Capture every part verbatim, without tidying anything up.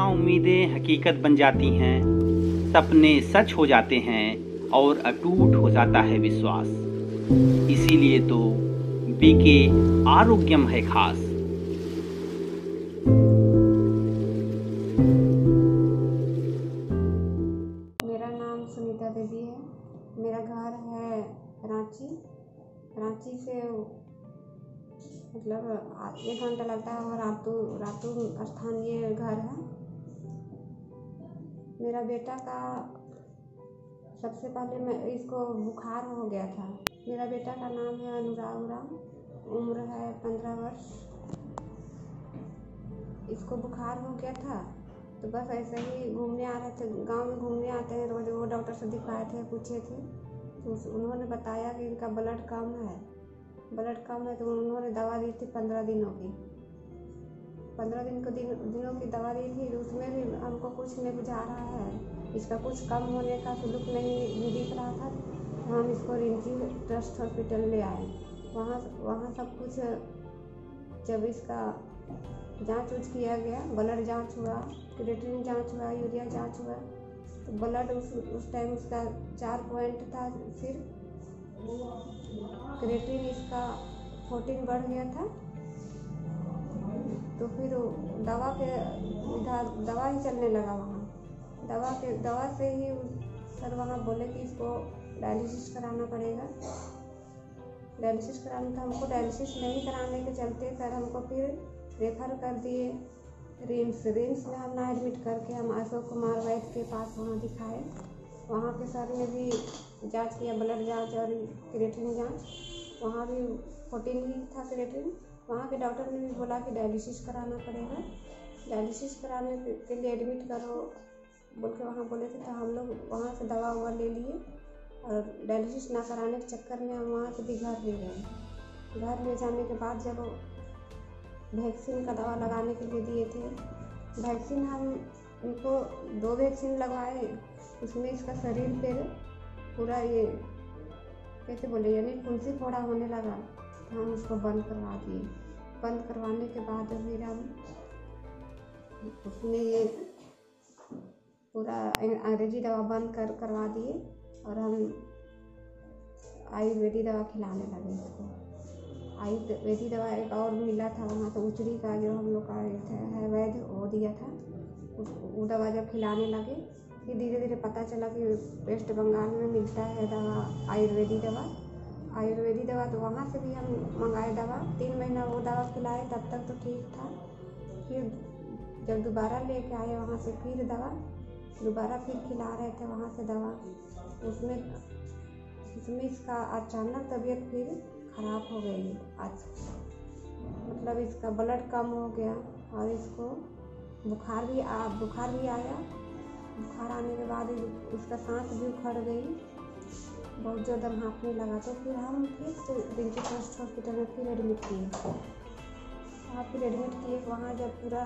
जहाँ उम्मीदें हकीकत बन जाती हैं, सपने सच हो जाते हैं और अटूट हो जाता है विश्वास। इसीलिए तो बीके आरोग्यम है खास। मेरा नाम सुनीता देवी है। मेरा घर है रांची। रांची से मतलब एक घंटा लगता है और रातू रातू स्थान ये घर है। मेरा बेटा का सबसे पहले मैं इसको बुखार हो गया था। मेरा बेटा का नाम है अनुराग राम, उम्र है पंद्रह वर्ष। इसको बुखार हो गया था तो बस ऐसे ही घूमने आ रहे थे, गांव में घूमने आते हैं रोज। वो डॉक्टर से दिखाए थे, पूछे थे तो उन्होंने बताया कि इनका ब्लड कम है। ब्लड कम है तो उन्होंने दवा दी थी पंद्रह दिनों की। पंद्रह दिन को दिन दिनों की दवा दी थी। उसमें भी हमको कुछ नहीं बुझा रहा है, इसका कुछ कम होने का सुलूक नहीं दिख रहा था। तो हम इसको रिंची ट्रस्ट हॉस्पिटल ले आए। वहाँ वहाँ सब कुछ जब इसका जांच उच किया गया, ब्लड जांच हुआ, क्रिएटिनिन जांच हुआ, यूरिया जांच हुआ, तो ब्लड उस उस टाइम उसका चार पॉइंट था, फिर क्रिएटिनिन इसका फोर्टीन बढ़ गया था। तो फिर दवा के इधर दवा ही चलने लगा। वहाँ दवा के दवा से ही सर वहाँ बोले कि इसको डायलिसिस कराना पड़ेगा। डायलिसिस कराना था हमको। डायलिसिस नहीं कराने के चलते सर हमको फिर रेफर कर दिए रिम्स। रिम्स में हम ना एडमिट करके हम अशोक कुमार वैद्य के पास वहाँ दिखाए। वहाँ के सर ने भी जांच किया, ब्लड जांच और क्रिएटिनिन जांच। वहाँ भी फोर्टीन ही था क्रिएटिनिन। वहाँ के डॉक्टर ने भी बोला कि डायलिसिस कराना पड़ेगा। डायलिसिस कराने के लिए एडमिट करो बोल के वहाँ बोले थे। तो हम लोग वहाँ से दवा उवा ले लिए और डायलिसिस ना कराने के चक्कर में हम वहाँ से भी घर ले गए। घर ले जाने के बाद जब वैक्सीन का दवा लगाने के लिए दिए थे, वैक्सीन हम इनको दो वैक्सीन लगवाए। उसमें इसका शरीर पे पूरा ये कैसे बोले यानी फुंसी फोड़ा होने लगा। तो हम उसको बंद करवा दिए। बंद करवाने के बाद फिर हम उसमें ये पूरा अंग्रेजी दवा बंद कर करवा दिए और हम आयुर्वेदिक दवा खिलाने लगे इसको। आयुर्वेदिक दवा एक और मिला था वहाँ तो उचड़ी का जो हम लोग का है वैद्य वो दिया था। उस वो दवा जब खिलाने लगे फिर धीरे धीरे पता चला कि वेस्ट बंगाल में मिलता है दवा, आयुर्वेदिक दवा आयुर्वेदिक दवा तो वहाँ से भी हम मंगाए दवा। तीन महीना वो दवा खिलाए, तब तक तो ठीक था। फिर जब दोबारा लेके आए वहाँ से फिर दवा दोबारा फिर खिला रहे थे वहाँ से दवा। उसमें उसमें इसका अचानक तबीयत फिर ख़राब हो गई। आज मतलब इसका ब्लड कम हो गया और इसको बुखार भी आ बुखार भी आया। बुखार आने के बाद उसका सांस भी उखड़ गई, बहुत ज़्यादा हाँफने लगा। तो फिर हम फिर से रिंची ट्रस्ट हॉस्पिटल में फिर एडमिट किए। वहाँ फिर एडमिट किए। वहाँ जब पूरा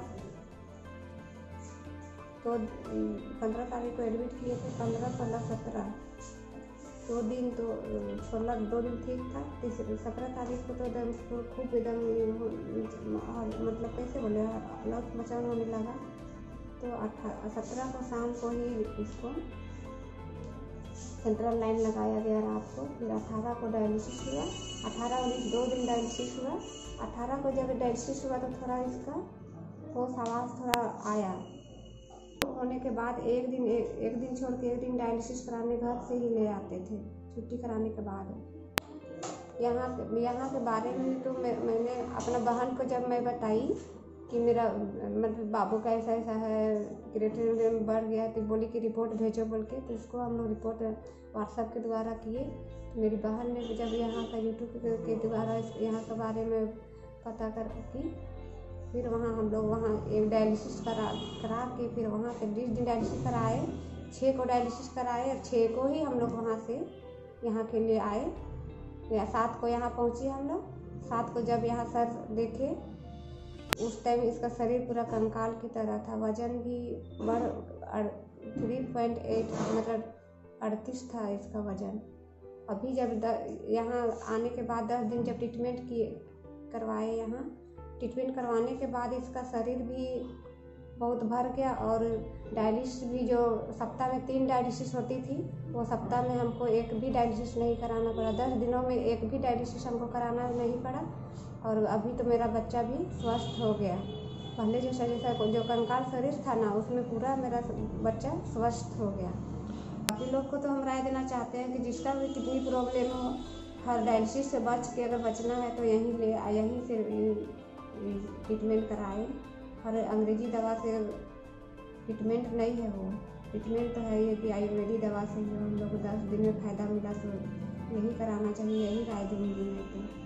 तो पंद्रह तारीख को एडमिट किए थे। पंद्रह सोलह सत्रह दो दिन तो सोलह दो दिन ठीक था। सत्रह तारीख को तो एकदम खूब एकदम मतलब कैसे बोले लौट मचान होने लगा। तो अठारह सत्रह को शाम को ही इसको सेंट्रल लाइन लगाया गया रात को। फिर अठारह को डायलिसिस हुआ। अठारह उन्नीस दो दिन डायलिसिस हुआ। अठारह को जब डायलिसिस हुआ तो थोड़ा इसका होश आवाज़ थोड़ा आया। होने के बाद एक दिन एक, एक दिन छोड़ के एक दिन डायलिसिस कराने घर से ही ले आते थे छुट्टी कराने के बाद। यहाँ यहाँ के बारे में तो मैं मैंने अपना बहन को जब मैं बताई कि मेरा मतलब बाबू का ऐसा ऐसा है, क्रिएटिनिन बढ़ गया, तो बोली कि रिपोर्ट भेजो बोल के। तो उसको हम लोग रिपोर्ट व्हाट्सएप के द्वारा किए। तो मेरी बहन ने जब यहाँ का यूट्यूब के द्वारा यहाँ के बारे में पता कर की, फिर वहाँ हम लोग वहाँ एक डायलिसिस करा करा के फिर वहाँ से बीस दिन डायलिसिस कराए। छः को डायलिसिस कराए और छः को ही हम लोग वहाँ से यहाँ के लिए आए। या सात को यहाँ पहुँचे हम लोग। सात को जब यहाँ सर देखे उस टाइम इसका शरीर पूरा कंकाल की तरह था। वजन भी बढ़ थ्री पॉइंट एट मतलब अड़तीस था इसका वजन। अभी जब यहाँ आने के बाद दस दिन जब ट्रीटमेंट किए करवाए यहाँ ट्रीटमेंट करवाने के बाद इसका शरीर भी बहुत भर गया और डायलिसिस भी जो सप्ताह में तीन डायलिसिस होती थी वो सप्ताह में हमको एक भी डायलिसिस नहीं कराना पड़ा। दस दिनों में एक भी डायलिसिस हमको कराना नहीं पड़ा और अभी तो मेरा बच्चा भी स्वस्थ हो गया। पहले जो शरीर जो कंकाल शरीर था ना उसमें पूरा मेरा बच्चा स्वस्थ हो गया। बाकी लोग को तो हम राय देना चाहते हैं कि जिसका भी कितनी प्रॉब्लम हो, हर डायलिसिस से बच के अगर बचना है तो यहीं ले यहीं से ट्रीटमेंट कराएं। और अंग्रेजी दवा से ट्रीटमेंट नहीं है, वो ट्रीटमेंट तो है ये कि आयुर्वेदिक दवा से ही हम लोग को दस दिन में फ़ायदा मिला तो यही कराना चाहिए, यही राय दूँगी मैं तो।